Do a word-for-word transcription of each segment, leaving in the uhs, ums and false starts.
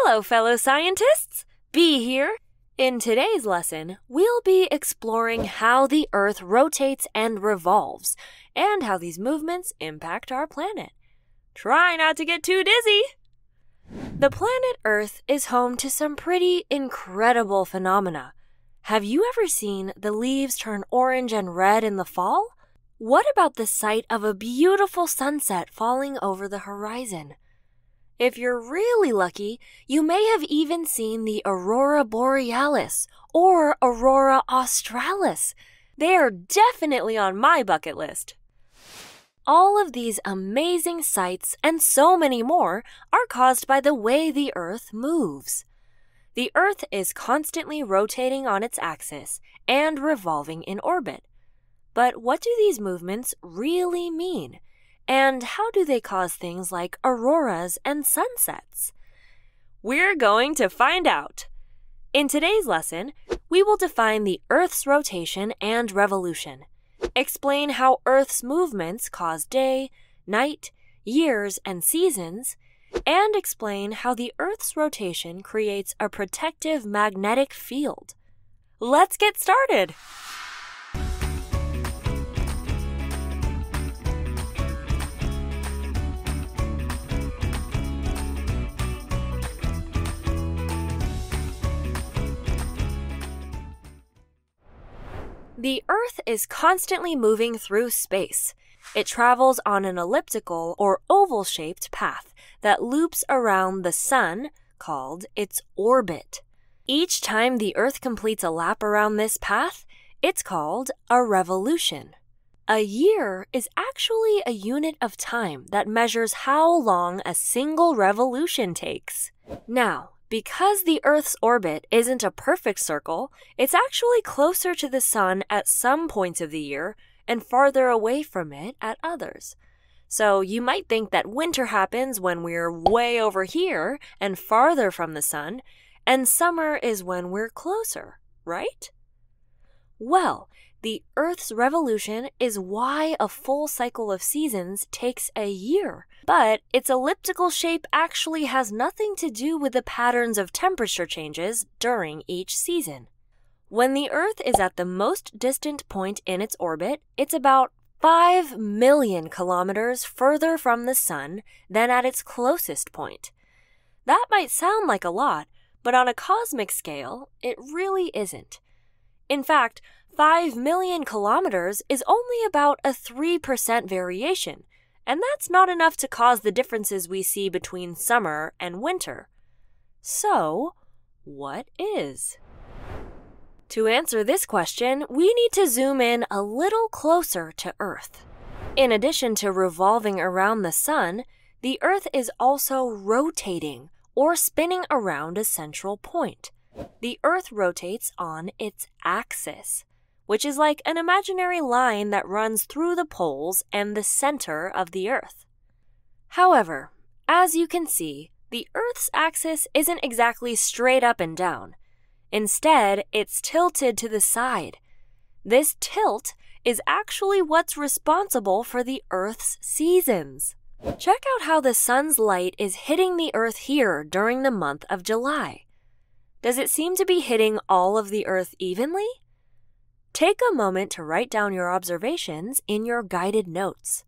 Hello, fellow scientists! Bee here. In today's lesson, we'll be exploring how the Earth rotates and revolves, and how these movements impact our planet. Try not to get too dizzy! The planet Earth is home to some pretty incredible phenomena. Have you ever seen the leaves turn orange and red in the fall? What about the sight of a beautiful sunset falling over the horizon? If you're really lucky, you may have even seen the aurora borealis or aurora australis. They are definitely on my bucket list. All of these amazing sights and so many more are caused by the way the Earth moves. The Earth is constantly rotating on its axis and revolving in orbit. But what do these movements really mean? And how do they cause things like auroras and sunsets? We're going to find out. In today's lesson, we will define the Earth's rotation and revolution, explain how Earth's movements cause day, night, years, and seasons, and explain how the Earth's rotation creates a protective magnetic field. Let's get started! The Earth is constantly moving through space. It travels on an elliptical or oval-shaped path that loops around the Sun, called its orbit. Each time the Earth completes a lap around this path, it's called a revolution. A year is actually a unit of time that measures how long a single revolution takes. Now, because the Earth's orbit isn't a perfect circle, it's actually closer to the Sun at some points of the year and farther away from it at others. So you might think that winter happens when we're way over here and farther from the Sun, and summer is when we're closer, right? Well, the Earth's revolution is why a full cycle of seasons takes a year. But its elliptical shape actually has nothing to do with the patterns of temperature changes during each season. When the Earth is at the most distant point in its orbit, it's about five million kilometers further from the Sun than at its closest point. That might sound like a lot, but on a cosmic scale, it really isn't. In fact, five million kilometers is only about a three percent variation, and that's not enough to cause the differences we see between summer and winter. So, what is? To answer this question, we need to zoom in a little closer to Earth. In addition to revolving around the Sun, the Earth is also rotating or spinning around a central point. The Earth rotates on its axis, which is like an imaginary line that runs through the poles and the center of the Earth. However, as you can see, the Earth's axis isn't exactly straight up and down. Instead, it's tilted to the side. This tilt is actually what's responsible for the Earth's seasons. Check out how the Sun's light is hitting the Earth here during the month of July. Does it seem to be hitting all of the Earth evenly? Take a moment to write down your observations in your guided notes.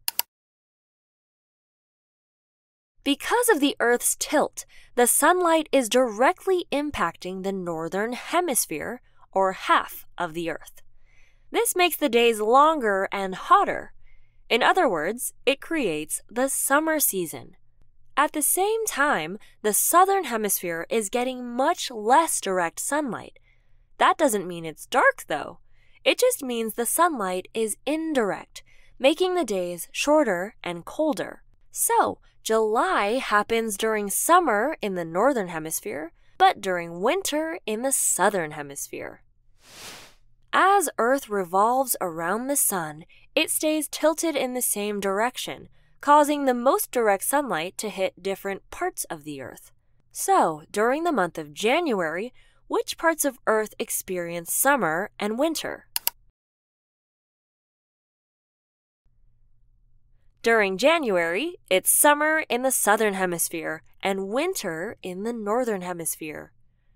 Because of the Earth's tilt, the sunlight is directly impacting the northern hemisphere, or half of the Earth. This makes the days longer and hotter. In other words, it creates the summer season. At the same time, the southern hemisphere is getting much less direct sunlight. That doesn't mean it's dark, though. It just means the sunlight is indirect, making the days shorter and colder. So, July happens during summer in the northern hemisphere, but during winter in the southern hemisphere. As Earth revolves around the Sun, it stays tilted in the same direction, causing the most direct sunlight to hit different parts of the Earth. So, during the month of January, which parts of Earth experience summer and winter? During January, it's summer in the southern hemisphere and winter in the northern hemisphere.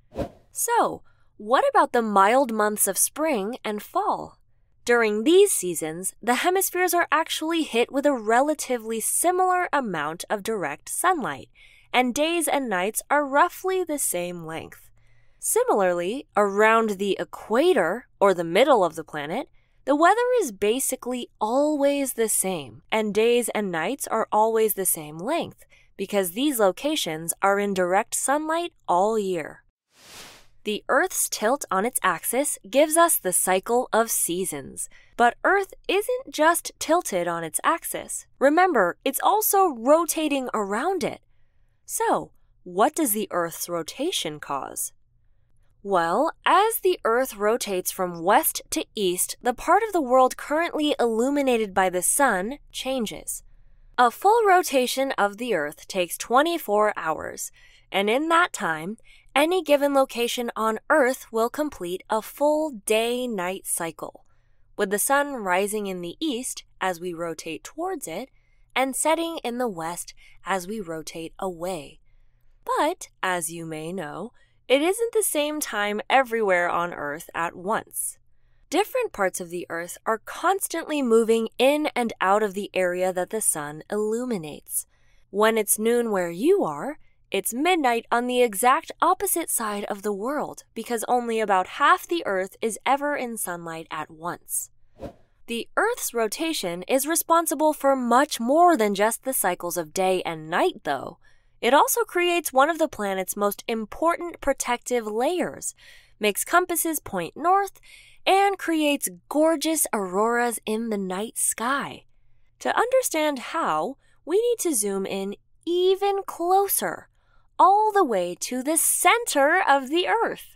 So, what about the mild months of spring and fall? During these seasons, the hemispheres are actually hit with a relatively similar amount of direct sunlight, and days and nights are roughly the same length. Similarly, around the equator, or the middle of the planet, the weather is basically always the same, and days and nights are always the same length, because these locations are in direct sunlight all year. The Earth's tilt on its axis gives us the cycle of seasons. But Earth isn't just tilted on its axis. Remember, it's also rotating around it. So, what does the Earth's rotation cause? Well, as the Earth rotates from west to east, the part of the world currently illuminated by the sun changes. A full rotation of the Earth takes twenty-four hours, and in that time, any given location on Earth will complete a full day-night cycle, with the sun rising in the east as we rotate towards it, and setting in the west as we rotate away. But, as you may know, it isn't the same time everywhere on Earth at once. Different parts of the Earth are constantly moving in and out of the area that the sun illuminates. When it's noon where you are, it's midnight on the exact opposite side of the world because only about half the Earth is ever in sunlight at once. The Earth's rotation is responsible for much more than just the cycles of day and night, though. It also creates one of the planet's most important protective layers, makes compasses point north, and creates gorgeous auroras in the night sky. To understand how, we need to zoom in even closer, all the way to the center of the Earth.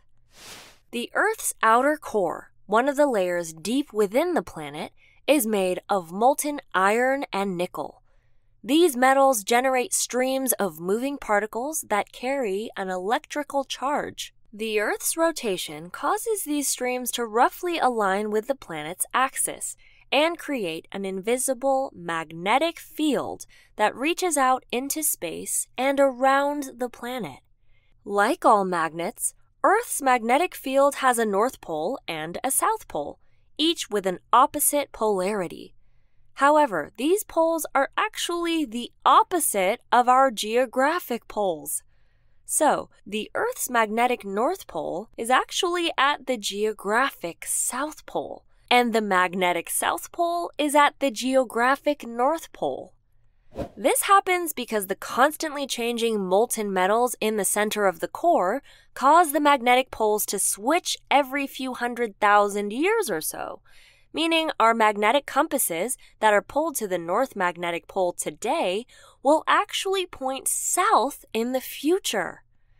The Earth's outer core, one of the layers deep within the planet, is made of molten iron and nickel. These metals generate streams of moving particles that carry an electrical charge. The Earth's rotation causes these streams to roughly align with the planet's axis and create an invisible magnetic field that reaches out into space and around the planet. Like all magnets, Earth's magnetic field has a north pole and a south pole, each with an opposite polarity. However, these poles are actually the opposite of our geographic poles. So, the Earth's magnetic north pole is actually at the geographic south pole, and the magnetic south pole is at the geographic north pole. This happens because the constantly changing molten metals in the center of the core cause the magnetic poles to switch every few hundred thousand years or so, meaning our magnetic compasses that are pulled to the north magnetic pole today will actually point south in the future.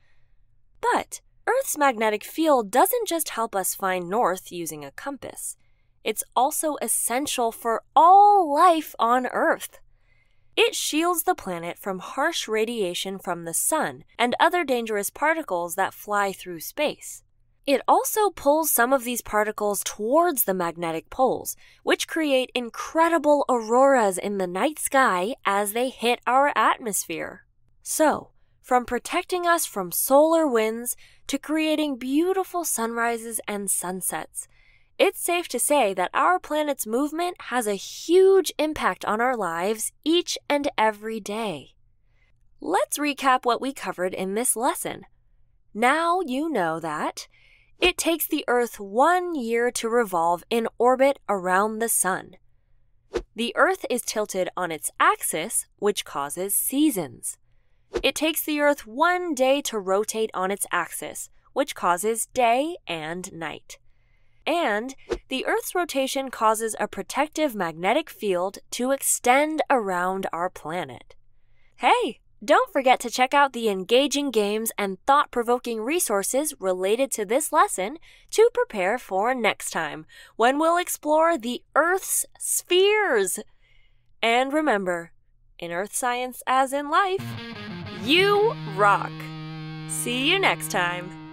But Earth's magnetic field doesn't just help us find north using a compass. It's also essential for all life on Earth. It shields the planet from harsh radiation from the sun and other dangerous particles that fly through space. It also pulls some of these particles towards the magnetic poles, which create incredible auroras in the night sky as they hit our atmosphere. So, from protecting us from solar winds to creating beautiful sunrises and sunsets, it's safe to say that our planet's movement has a huge impact on our lives each and every day. Let's recap what we covered in this lesson. Now you know that it takes the Earth one year to revolve in orbit around the sun. The Earth is tilted on its axis, which causes seasons. It takes the Earth one day to rotate on its axis, which causes day and night. And the Earth's rotation causes a protective magnetic field to extend around our planet. Hey, don't forget to check out the engaging games and thought-provoking resources related to this lesson to prepare for next time, when we'll explore the Earth's spheres. And remember, in Earth science as in life, you rock! See you next time!